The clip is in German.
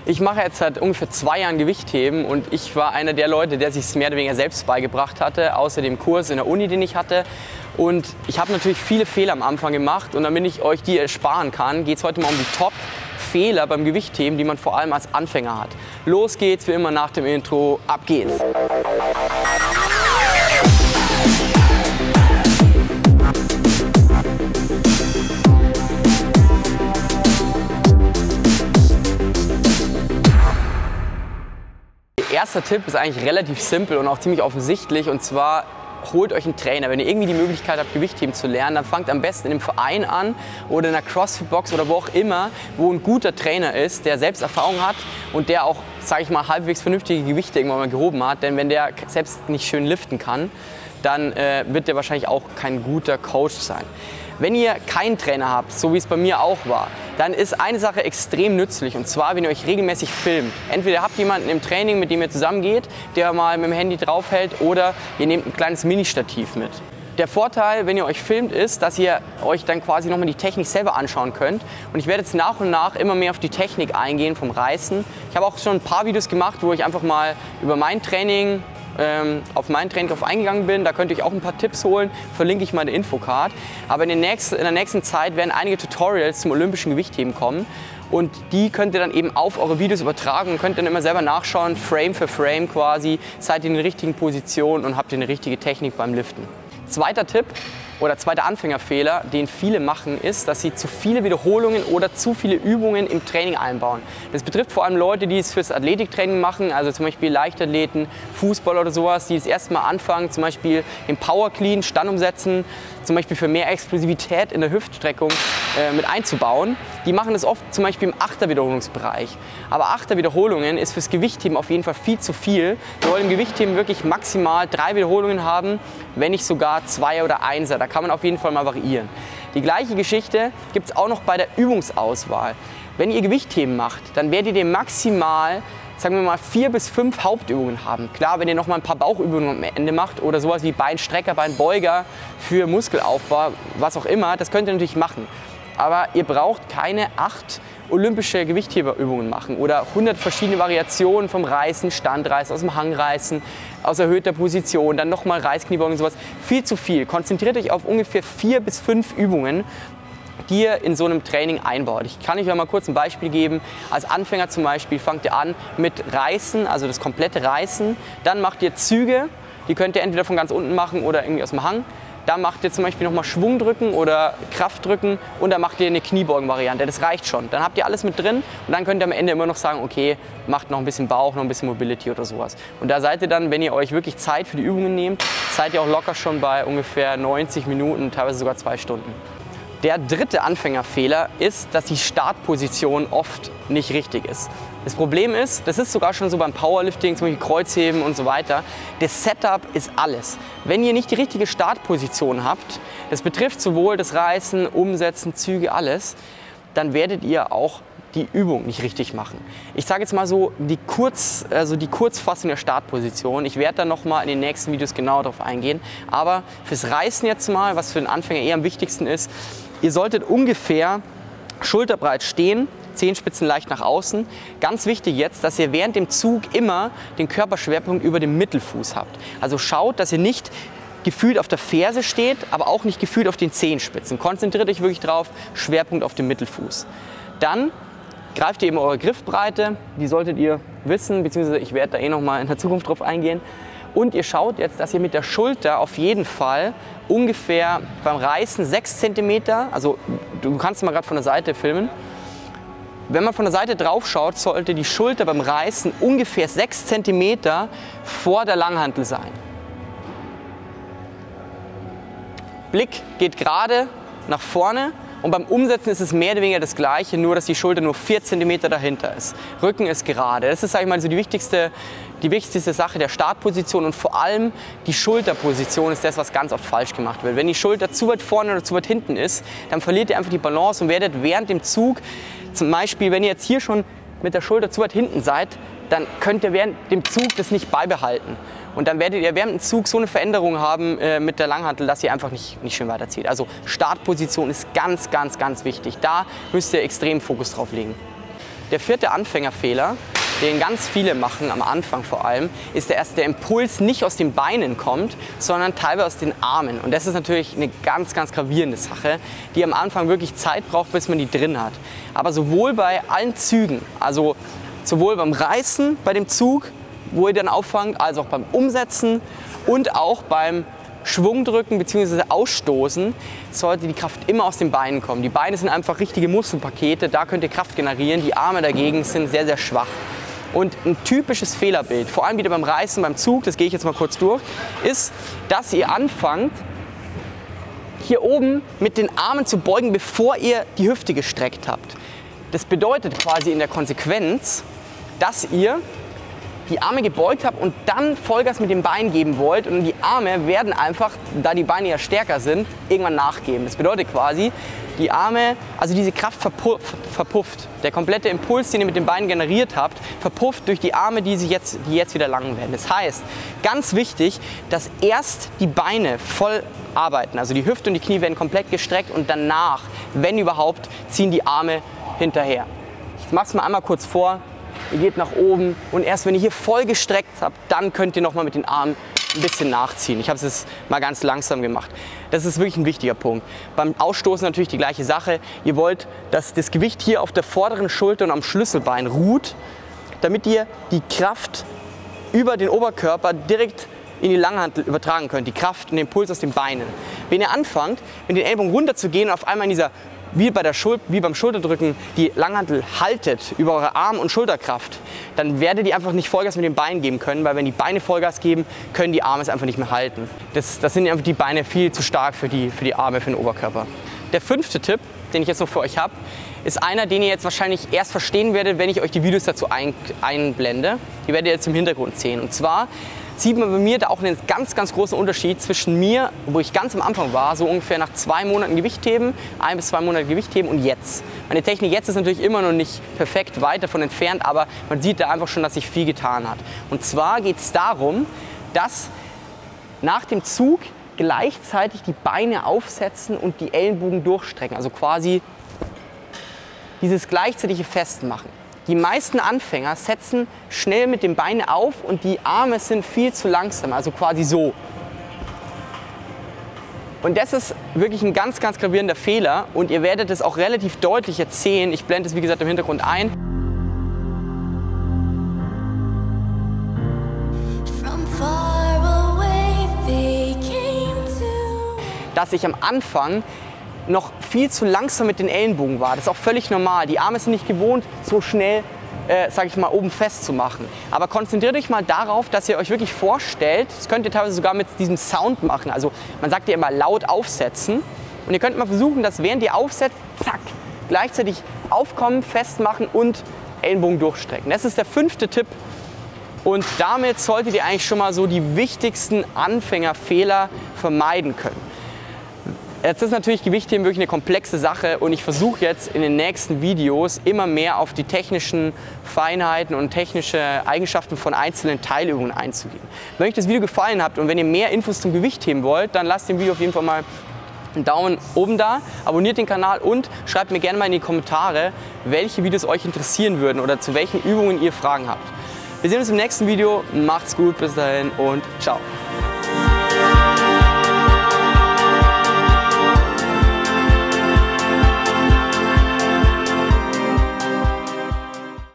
Ich mache jetzt seit ungefähr 2 Jahren Gewichtheben und ich war einer der Leute, der sich es mehr oder weniger selbst beigebracht hatte, außer dem Kurs in der Uni, den ich hatte. Und ich habe natürlich viele Fehler am Anfang gemacht und damit ich euch die ersparen kann, geht es heute mal um die Top-Fehler beim Gewichtheben, die man vor allem als Anfänger hat. Los geht's, wie immer nach dem Intro, ab geht's! Erster Tipp ist eigentlich relativ simpel und auch ziemlich offensichtlich, und zwar holt euch einen Trainer. Wenn ihr irgendwie die Möglichkeit habt, Gewichtheben zu lernen, dann fangt am besten in einem Verein an oder in einer Crossfit-Box oder wo auch immer, wo ein guter Trainer ist, der selbst Erfahrung hat und der auch, sage ich mal, halbwegs vernünftige Gewichte irgendwann mal gehoben hat. Denn wenn der selbst nicht schön liften kann, dann wird der wahrscheinlich auch kein guter Coach sein. Wenn ihr keinen Trainer habt, so wie es bei mir auch war, dann ist eine Sache extrem nützlich, und zwar, wenn ihr euch regelmäßig filmt. Entweder habt ihr jemanden im Training, mit dem ihr zusammengeht, der mal mit dem Handy draufhält, oder ihr nehmt ein kleines Mini-Stativ mit. Der Vorteil, wenn ihr euch filmt, ist, dass ihr euch dann quasi nochmal die Technik selber anschauen könnt. Und ich werde jetzt nach und nach immer mehr auf die Technik eingehen vom Reißen. Ich habe auch schon ein paar Videos gemacht, wo ich einfach mal über mein Training auf mein Training drauf eingegangen bin. Da könnt ihr euch auch ein paar Tipps holen, verlinke ich mal in der Infocard. Aber in der nächsten Zeit werden einige Tutorials zum olympischen Gewichtheben kommen und die könnt ihr dann eben auf eure Videos übertragen und könnt dann immer selber nachschauen, Frame für Frame quasi, seid ihr in der richtigen Position und habt ihr eine richtige Technik beim Liften. Zweiter Tipp oder zweiter Anfängerfehler, den viele machen, ist, dass sie zu viele Wiederholungen oder zu viele Übungen im Training einbauen. Das betrifft vor allem Leute, die es fürs Athletiktraining machen, also zum Beispiel Leichtathleten, Fußballer oder sowas, die das erste Mal anfangen, zum Beispiel im Power Clean, Stand umsetzen, zum Beispiel für mehr Explosivität in der Hüftstreckung mit einzubauen. Die machen das oft zum Beispiel im 8er Wiederholungsbereich. Aber 8er Wiederholungen ist fürs Gewichtheben auf jeden Fall viel zu viel. Wir wollen im Gewichtheben wirklich maximal 3 Wiederholungen haben, wenn nicht sogar 2er oder 1er. Da kann man auf jeden Fall mal variieren. Die gleiche Geschichte gibt es auch noch bei der Übungsauswahl. Wenn ihr Gewichtheben macht, dann werdet ihr maximal, sagen wir mal, 4 bis 5 Hauptübungen haben. Klar, wenn ihr noch mal ein paar Bauchübungen am Ende macht oder sowas wie Beinstrecker, Beinbeuger für Muskelaufbau, was auch immer, das könnt ihr natürlich machen. Aber ihr braucht keine 8 olympische Gewichtheberübungen machen oder 100 verschiedene Variationen vom Reißen, Standreißen, aus dem Hangreißen, aus erhöhter Position, dann nochmal Reißkniebeugen und sowas. Viel zu viel. Konzentriert euch auf ungefähr 4 bis 5 Übungen, die ihr in so einem Training einbaut. Ich kann euch mal kurz ein Beispiel geben. Als Anfänger zum Beispiel fangt ihr an mit Reißen, also das komplette Reißen. Dann macht ihr Züge, die könnt ihr entweder von ganz unten machen oder irgendwie aus dem Hang. Da macht ihr zum Beispiel nochmal Schwungdrücken oder Kraftdrücken und dann macht ihr eine Kniebeugen-Variante. Das reicht schon. Dann habt ihr alles mit drin und dann könnt ihr am Ende immer noch sagen, okay, macht noch ein bisschen Bauch, noch ein bisschen Mobility oder sowas. Und da seid ihr dann, wenn ihr euch wirklich Zeit für die Übungen nehmt, seid ihr auch locker schon bei ungefähr 90 Minuten, teilweise sogar 2 Stunden. Der dritte Anfängerfehler ist, dass die Startposition oft nicht richtig ist. Das Problem ist, das ist sogar schon so beim Powerlifting, zum Beispiel Kreuzheben und so weiter, das Setup ist alles. Wenn ihr nicht die richtige Startposition habt, das betrifft sowohl das Reißen, Umsetzen, Züge, alles, dann werdet ihr auch die Übung nicht richtig machen. Ich sage jetzt mal so die Kurzfassung der Startposition. Ich werde dann nochmal in den nächsten Videos genauer darauf eingehen. Aber fürs Reißen jetzt mal, was für den Anfänger eher am wichtigsten ist, ihr solltet ungefähr schulterbreit stehen, Zehenspitzen leicht nach außen. Ganz wichtig jetzt, dass ihr während dem Zug immer den Körperschwerpunkt über dem Mittelfuß habt. Also schaut, dass ihr nicht gefühlt auf der Ferse steht, aber auch nicht gefühlt auf den Zehenspitzen. Konzentriert euch wirklich drauf, Schwerpunkt auf dem Mittelfuß. Dann greift ihr eben eure Griffbreite, die solltet ihr wissen, beziehungsweise ich werde da eh noch mal in der Zukunft drauf eingehen. Und ihr schaut jetzt, dass ihr mit der Schulter auf jeden Fall ungefähr beim Reißen 6 cm, also du kannst mal gerade von der Seite filmen, wenn man von der Seite drauf schaut, sollte die Schulter beim Reißen ungefähr 6 cm vor der Langhantel sein. Blick geht gerade nach vorne. Und beim Umsetzen ist es mehr oder weniger das Gleiche, nur dass die Schulter nur 4 cm dahinter ist. Rücken ist gerade. Das ist, sag ich mal, so die wichtigste Sache der Startposition, und vor allem die Schulterposition ist das, was ganz oft falsch gemacht wird. Wenn die Schulter zu weit vorne oder zu weit hinten ist, dann verliert ihr einfach die Balance und werdet während dem Zug, zum Beispiel, wenn ihr jetzt hier schon mit der Schulter zu weit hinten seid, dann könnt ihr während dem Zug das nicht beibehalten. Und dann werdet ihr während dem Zug so eine Veränderung haben mit der Langhantel, dass ihr einfach nicht schön weiterzieht. Also Startposition ist ganz, ganz, ganz wichtig. Da müsst ihr extrem Fokus drauf legen. Der vierte Anfängerfehler, den ganz viele machen, am Anfang vor allem, ist, dass der Impuls nicht aus den Beinen kommt, sondern teilweise aus den Armen. Und das ist natürlich eine ganz, ganz gravierende Sache, die am Anfang wirklich Zeit braucht, bis man die drin hat. Aber sowohl bei allen Zügen, also sowohl beim Reißen bei dem Zug, wo ihr dann auffangt, als auch beim Umsetzen und auch beim Schwungdrücken bzw. Ausstoßen, sollte die Kraft immer aus den Beinen kommen. Die Beine sind einfach richtige Muskelpakete, da könnt ihr Kraft generieren. Die Arme dagegen sind sehr, sehr schwach. Und ein typisches Fehlerbild, vor allem wieder beim Reißen, beim Zug, das gehe ich jetzt mal kurz durch, ist, dass ihr anfangt, hier oben mit den Armen zu beugen, bevor ihr die Hüfte gestreckt habt. Das bedeutet quasi in der Konsequenz, dass ihr die Arme gebeugt habt und dann Vollgas mit dem Bein geben wollt, und die Arme werden einfach, da die Beine ja stärker sind, irgendwann nachgeben. Das bedeutet quasi, die Arme, also diese Kraft verpufft. Der komplette Impuls, den ihr mit den Beinen generiert habt, verpufft durch die Arme, die jetzt wieder lang werden. Das heißt, ganz wichtig, dass erst die Beine voll arbeiten, also die Hüfte und die Knie werden komplett gestreckt, und danach, wenn überhaupt, ziehen die Arme hinterher. Ich mache es mal einmal kurz vor. Ihr geht nach oben, und erst wenn ihr hier voll gestreckt habt, dann könnt ihr nochmal mit den Armen ein bisschen nachziehen. Ich habe es jetzt mal ganz langsam gemacht. Das ist wirklich ein wichtiger Punkt. Beim Ausstoßen natürlich die gleiche Sache. Ihr wollt, dass das Gewicht hier auf der vorderen Schulter und am Schlüsselbein ruht, damit ihr die Kraft über den Oberkörper direkt in die Langhantel übertragen könnt. Die Kraft und den Impuls aus den Beinen. Wenn ihr anfangt, mit den Ellbogen runter zu gehen und auf einmal in dieser, wie beim Schulterdrücken, die Langhantel haltet über eure Arm- und Schulterkraft, dann werdet ihr einfach nicht Vollgas mit den Beinen geben können, weil wenn die Beine Vollgas geben, können die Arme es einfach nicht mehr halten. Das sind einfach die Beine viel zu stark für die Arme, für den Oberkörper. Der fünfte Tipp, den ich jetzt noch für euch habe, ist einer, den ihr jetzt wahrscheinlich erst verstehen werdet, wenn ich euch die Videos dazu einblende. Die werdet ihr jetzt im Hintergrund sehen. Und zwar sieht man bei mir da auch einen ganz, ganz großen Unterschied zwischen mir, wo ich ganz am Anfang war, so ungefähr nach 2 Monaten Gewichtheben, 1 bis 2 Monate Gewichtheben, und jetzt. Meine Technik jetzt ist natürlich immer noch nicht perfekt, weit davon entfernt, aber man sieht da einfach schon, dass sich viel getan hat. Und zwar geht es darum, dass nach dem Zug gleichzeitig die Beine aufsetzen und die Ellenbogen durchstrecken, also quasi dieses gleichzeitige Festmachen. Die meisten Anfänger setzen schnell mit den Beinen auf und die Arme sind viel zu langsam, also quasi so. Und das ist wirklich ein ganz, ganz gravierender Fehler, und ihr werdet es auch relativ deutlich jetzt sehen. Ich blende es wie gesagt im Hintergrund ein. Dass ich am Anfang noch viel zu langsam mit den Ellenbogen war. Das ist auch völlig normal. Die Arme sind nicht gewohnt, so schnell, sage ich mal, oben festzumachen. Aber konzentriert euch mal darauf, dass ihr euch wirklich vorstellt, das könnt ihr teilweise sogar mit diesem Sound machen. Also man sagt ja immer laut aufsetzen. Und ihr könnt mal versuchen, dass während ihr aufsetzt, zack, gleichzeitig aufkommen, festmachen und Ellenbogen durchstrecken. Das ist der 5. Tipp. Und damit solltet ihr eigentlich schon mal so die wichtigsten Anfängerfehler vermeiden können. Jetzt ist natürlich Gewichtheben wirklich eine komplexe Sache, und ich versuche jetzt in den nächsten Videos immer mehr auf die technischen Feinheiten und technische Eigenschaften von einzelnen Teilübungen einzugehen. Wenn euch das Video gefallen hat und wenn ihr mehr Infos zum Gewichtheben wollt, dann lasst dem Video auf jeden Fall mal einen Daumen oben da, abonniert den Kanal und schreibt mir gerne mal in die Kommentare, welche Videos euch interessieren würden oder zu welchen Übungen ihr Fragen habt. Wir sehen uns im nächsten Video, macht's gut, bis dahin und ciao.